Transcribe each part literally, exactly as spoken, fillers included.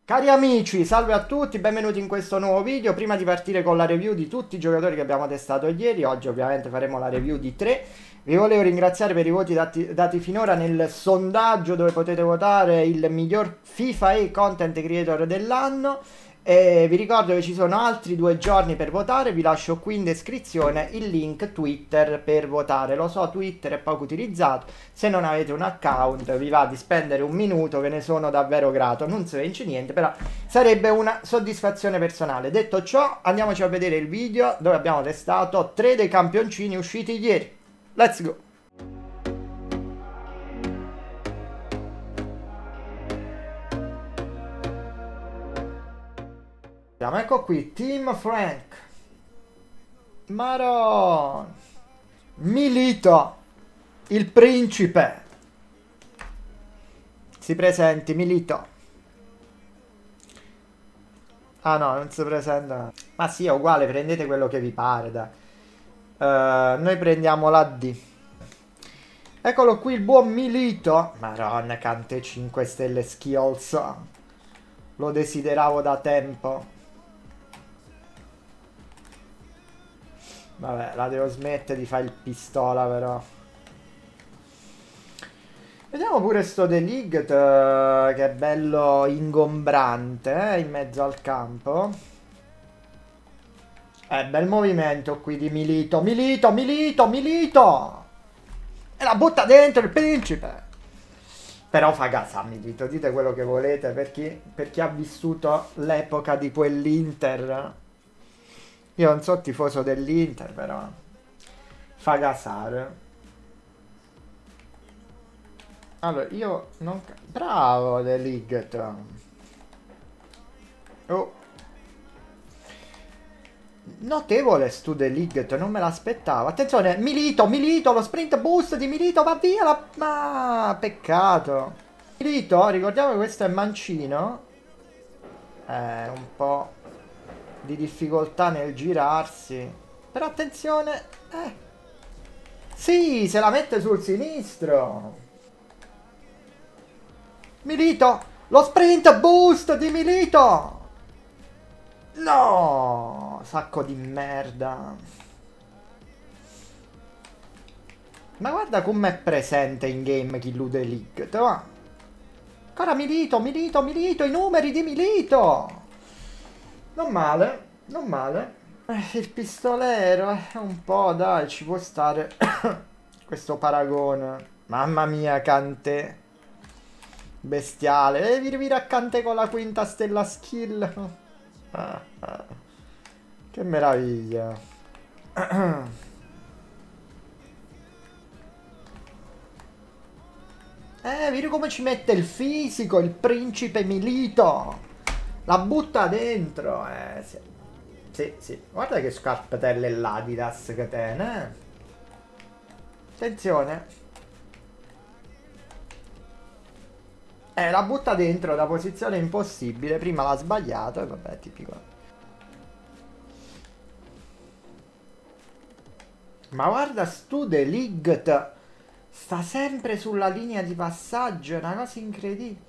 Cari amici, salve a tutti, benvenuti in questo nuovo video. Prima di partire con la review di tutti i giocatori che abbiamo testato ieri, oggi ovviamente faremo la review di tre. Vi volevo ringraziare per i voti dati, dati finora nel sondaggio dove potete votare il miglior FIFA e Content Creator dell'anno. E vi ricordo che ci sono altri due giorni per votare, vi lascio qui in descrizione il link Twitter per votare. Lo so, Twitter è poco utilizzato, se non avete un account vi va di spendere un minuto, ve ne sono davvero grato. Non si vince niente, però sarebbe una soddisfazione personale. Detto ciò, andiamoci a vedere il video dove abbiamo testato tre dei campioncini usciti ieri. Let's go! Ecco qui, Team Frank, Maron, Milito, il principe. Si presenti, Milito. Ah no, non si presenta. Ma sì, è uguale, prendete quello che vi pare, dai. Uh, noi prendiamo la D. Eccolo qui il buon Milito. Maron, cante cinque stelle skills. Lo desideravo da tempo. Vabbè, la devo smettere di fare il pistola, però. Vediamo pure sto The League, che è bello ingombrante, eh, in mezzo al campo. Eh, bel movimento qui di Milito. Milito, Milito, Milito! E la butta dentro il principe! Però fa gasa Milito, dite quello che volete, per chi, per chi ha vissuto l'epoca di quell'Inter. Io non so tifoso dell'Inter, però fa gasare. Allora, io non... Bravo, The League. Oh. Notevole stu The League, non me l'aspettavo. Attenzione, Milito, Milito, lo sprint boost di Milito, va via la... Ma, peccato. Milito, ricordiamo che questo è mancino. Eh, un po' di difficoltà nel girarsi, però attenzione, eh. Sì, se la mette sul sinistro. Milito, lo sprint boost di Milito. No, sacco di merda. Ma guarda com'è presente in game Killu The League. Ancora Milito, Milito, Milito, i numeri di Milito. Non male, non male. Eh, il pistolero è eh, un po', dai, ci può stare questo paragone. Mamma mia, Kanté. Bestiale. E vi rivira a Kanté con la quinta stella skill. Ah, ah. Che meraviglia. Eh, vedi come ci mette il fisico, il principe Milito. La butta dentro, eh, sì. Sì, sì. Guarda che scarpetelle l'Adidas che tiene, eh. Attenzione. Eh, la butta dentro da posizione impossibile. Prima l'ha sbagliato e vabbè, tipico. Ma guarda, stu The League sta sempre sulla linea di passaggio, è una cosa incredibile.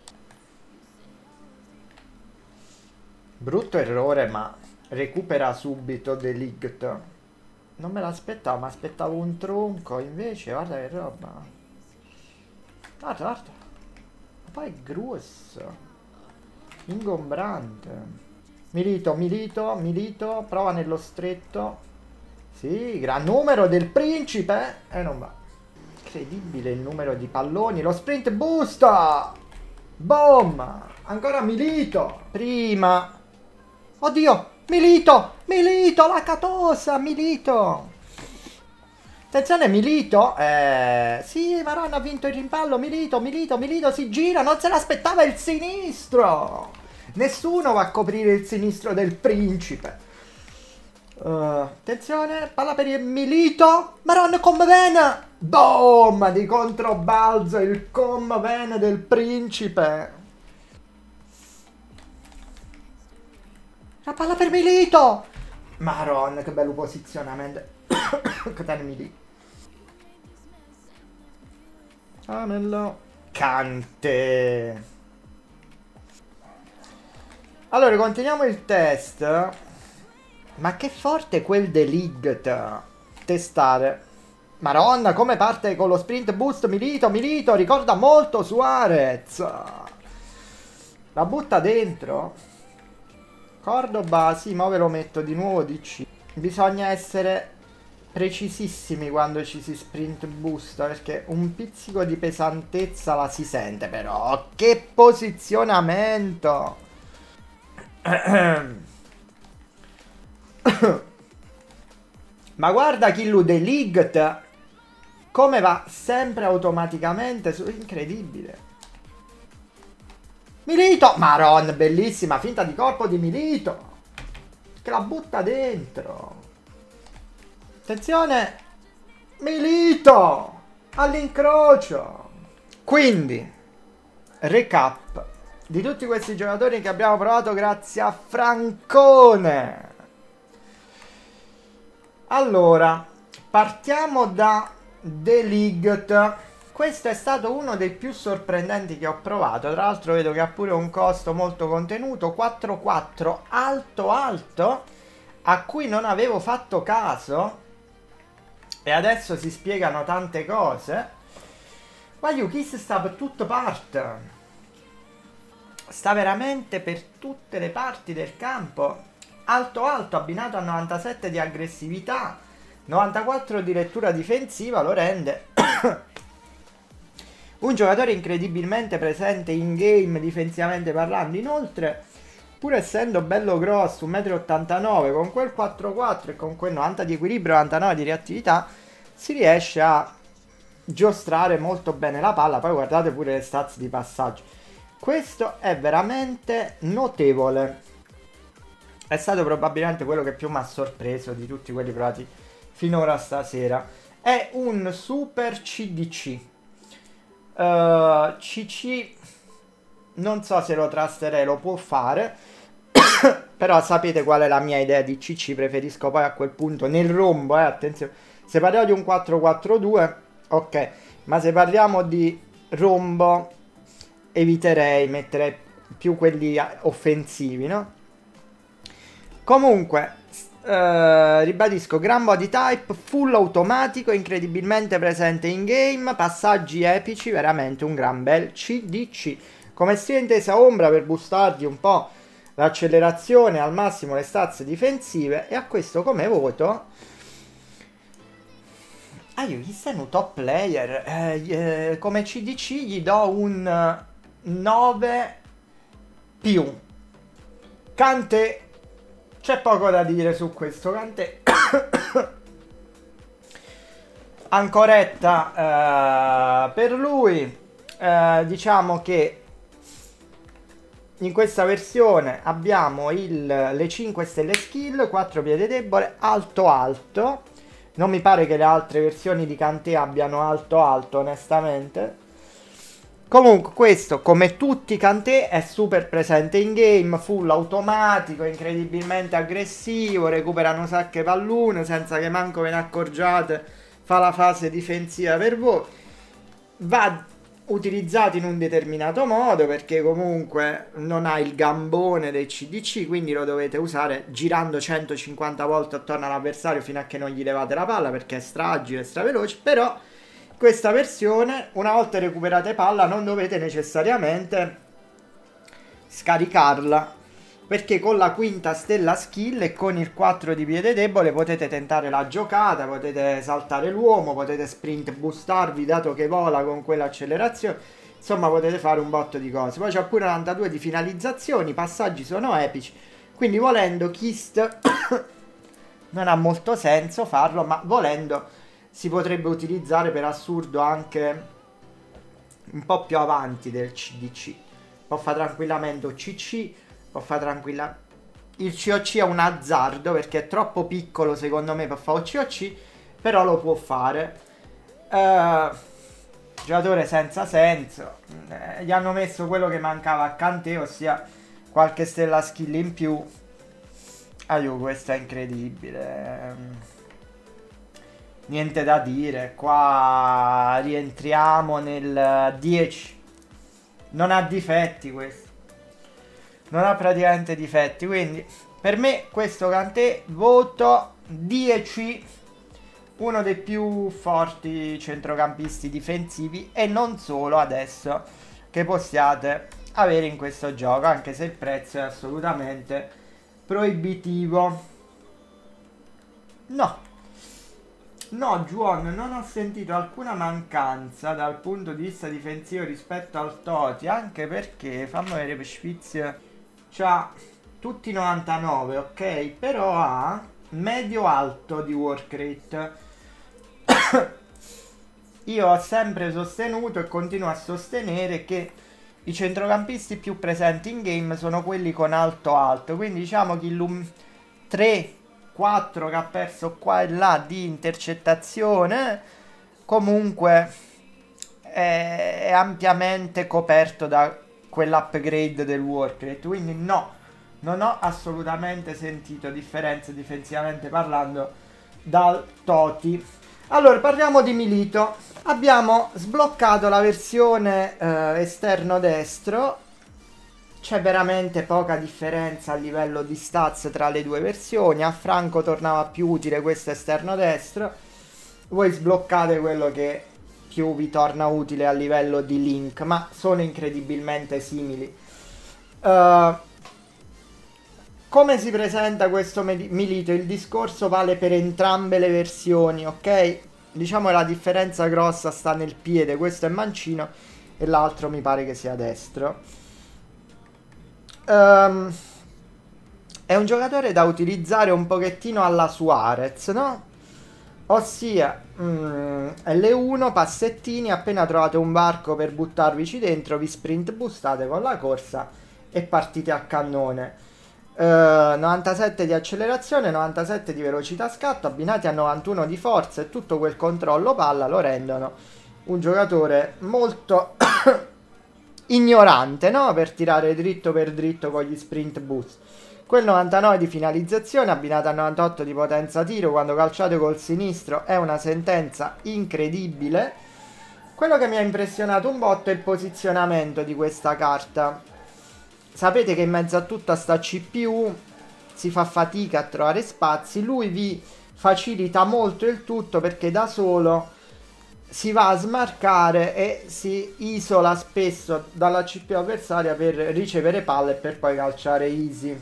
Brutto errore, ma recupera subito The League. Non me l'aspettavo, ma aspettavo un tronco. Invece, guarda che roba. Guarda, guarda. Ma poi è grosso. Ingombrante. Milito, Milito, Milito. Prova nello stretto. Sì, gran numero del principe. E non va. Incredibile il numero di palloni. Lo sprint boost. Boom. Ancora Milito. Prima. Oddio, Milito, Milito, la catosa, Milito. Attenzione, Milito. Eh, sì, Maron ha vinto il rimpallo, Milito, Milito, Milito si gira, non se l'aspettava il sinistro. Nessuno va a coprire il sinistro del principe. Uh, attenzione, palla per il Milito. Maron, come bene. Boom, di controbalzo, il come bene del principe. La palla per Milito! Maron, che bello posizionamento. Che tenemi lì. Amello. Kanté. Allora, continuiamo il test. Ma che forte quel Delict. Testare. Maronna, come parte con lo sprint boost. Milito, Milito, ricorda molto Suarez. La butta dentro. Cordoba, sì, ma ve lo metto di nuovo D C. Bisogna essere precisissimi quando ci si sprint boost, perché un pizzico di pesantezza la si sente, però. Che posizionamento! Ma guarda Killu Delict come va sempre automaticamente su... Incredibile. Milito! Maron, bellissima finta di corpo di Milito, che la butta dentro. Attenzione, Milito all'incrocio. Quindi recap di tutti questi giocatori che abbiamo provato grazie a Francone. Allora, partiamo da Delict. Questo è stato uno dei più sorprendenti che ho provato. Tra l'altro vedo che ha pure un costo molto contenuto, quattro quattro alto alto, a cui non avevo fatto caso. E adesso si spiegano tante cose. Ma Yukis sta per tutte parti. Sta veramente per tutte le parti del campo. Alto alto abbinato a novantasette di aggressività, novantaquattro di lettura difensiva, lo rende un giocatore incredibilmente presente in game difensivamente parlando. Inoltre, pur essendo bello grosso, un metro e ottantanove, con quel quattro quattro e con quel novanta di equilibrio, novantanove di reattività, si riesce a giostrare molto bene la palla. Poi guardate pure le stats di passaggio. Questo è veramente notevole. È stato probabilmente quello che più mi ha sorpreso di tutti quelli provati finora stasera. È un super C D C. Uh, C C non so se lo trusterei, lo può fare. Però sapete qual è la mia idea di C C. Preferisco poi a quel punto nel rombo, eh, attenzione. Se parliamo di un quattro quattro due, ok. Ma se parliamo di rombo, eviterei, metterei più quelli offensivi, no? Comunque, eh, ribadisco, gran body type, full automatico, incredibilmente presente in game, passaggi epici, veramente un gran bel C D C. Come stile intesa ombra per boostargli un po' l'accelerazione, al massimo le stats difensive, e a questo come voto... Ah, io chi sei un top player? Eh, eh, come C D C gli do un nove più. Kanté. C'è poco da dire su questo Kanté. Ancoretta uh, per lui. Uh, diciamo che in questa versione abbiamo il, le cinque stelle skill, quattro piede debole, alto alto. Non mi pare che le altre versioni di Kanté abbiano alto alto, onestamente. Comunque questo, come tutti i Kanté, è super presente in game, full automatico, incredibilmente aggressivo, recupera un sacco di pallone senza che manco ve ne accorgiate, fa la fase difensiva per voi. Va utilizzato in un determinato modo perché comunque non ha il gambone del C D C, quindi lo dovete usare girando centocinquanta volte attorno all'avversario fino a che non gli levate la palla, perché è stragile, è straveloce. Però questa versione, una volta recuperate palla, non dovete necessariamente scaricarla, perché con la quinta stella skill e con il quattro di piede debole potete tentare la giocata, potete saltare l'uomo, potete sprint boostarvi dato che vola con quell'accelerazione, insomma potete fare un botto di cose. Poi c'è pure novantadue di finalizzazioni, i passaggi sono epici, quindi volendo Kist non ha molto senso farlo, ma volendo si potrebbe utilizzare per assurdo anche un po' più avanti del C D C. Può fare tranquillamente un C C, può fare tranquilla. Il C O C è un azzardo perché è troppo piccolo secondo me per fare un C O C, però lo può fare. Uh, giocatore senza senso. Eh, gli hanno messo quello che mancava a Kanté, ossia qualche stella skill in più. Aiuto, questo è incredibile. Niente da dire. Qua rientriamo nel dieci. Non ha difetti questo. non ha praticamente difetti, quindi per me questo Kanté voto dieci, uno dei più forti centrocampisti difensivi e non solo adesso che possiate avere in questo gioco, anche se il prezzo è assolutamente proibitivo. No, no Juon, non ho sentito alcuna mancanza dal punto di vista difensivo rispetto al Totti, anche perché, fammi vedere, per Spitz c'ha tutti novantanove, ok, però ha medio alto di work rate. Io ho sempre sostenuto e continuo a sostenere che i centrocampisti più presenti in game sono quelli con alto alto, quindi diciamo che il tre quattro che ha perso qua e là di intercettazione comunque è, è ampiamente coperto da quell'upgrade del work rate, quindi no, non ho assolutamente sentito differenze difensivamente parlando dal Totti. Allora, parliamo di Milito. Abbiamo sbloccato la versione eh, esterno destro. C'è veramente poca differenza a livello di stats tra le due versioni. A Franco tornava più utile questo esterno destro. Voi sbloccate quello che più vi torna utile a livello di link, ma sono incredibilmente simili. Uh, come si presenta questo Milito? Il discorso vale per entrambe le versioni, ok? Diciamo che la differenza grossa sta nel piede, questo è mancino e l'altro mi pare che sia destro. Um, è un giocatore da utilizzare un pochettino alla Suarez, no? Ossia, mm, L uno, passettini, appena trovate un varco per buttarvici dentro, vi sprint boostate con la corsa e partite a cannone. Uh, novantasette di accelerazione, novantasette di velocità scatto, abbinati a novantuno di forza e tutto quel controllo palla lo rendono un giocatore molto ignorante, no? Per tirare dritto per dritto con gli sprint boost. Quel novantanove di finalizzazione abbinato a novantotto di potenza tiro quando calciate col sinistro è una sentenza incredibile. Quello che mi ha impressionato un botto è il posizionamento di questa carta. Sapete che in mezzo a tutta sta C P U si fa fatica a trovare spazi, lui vi facilita molto il tutto perché da solo si va a smarcare e si isola spesso dalla C P U avversaria per ricevere palle e per poi calciare easy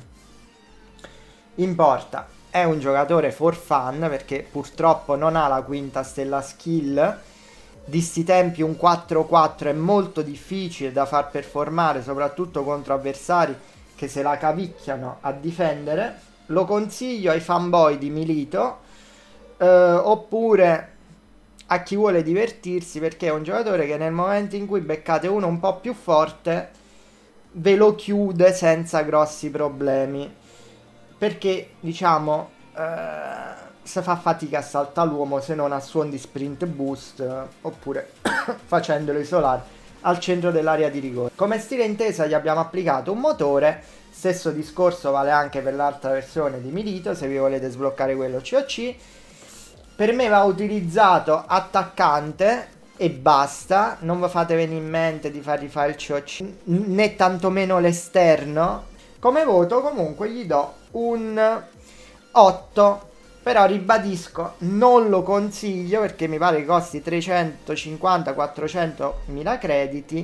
in porta. È un giocatore for fun perché purtroppo non ha la quinta stella skill. Di sti tempi un quattro quattro è molto difficile da far performare, soprattutto contro avversari che se la cavicchiano a difendere. Lo consiglio ai fanboy di Milito eh, oppure a chi vuole divertirsi, perché è un giocatore che nel momento in cui beccate uno un po' più forte ve lo chiude senza grossi problemi, perché diciamo eh, se fa fatica a saltare l'uomo se non a suon di sprint boost eh, oppure facendolo isolare al centro dell'area di rigore. Come stile intesa gli abbiamo applicato un motore, stesso discorso vale anche per l'altra versione di Milito se vi volete sbloccare quello C O C. Per me va utilizzato attaccante e basta, non vi fate venire in mente di fargli fare il C O C né tantomeno l'esterno. Come voto comunque gli do un otto, però ribadisco non lo consiglio perché mi pare che costi trecentocinquanta quattrocento mila crediti,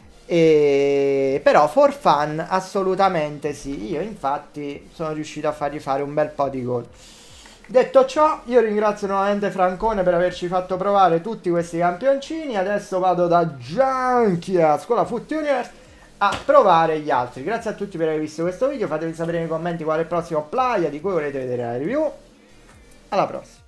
e però for fun assolutamente sì. Io infatti sono riuscito a fargli fare un bel po' di gol. Detto ciò, io ringrazio nuovamente Francone per averci fatto provare tutti questi campioncini. Adesso vado da Junkie a Scuola Foot Universe a provare gli altri. Grazie a tutti per aver visto questo video, fatemi sapere nei commenti qual è il prossimo playa di cui volete vedere la review. Alla prossima.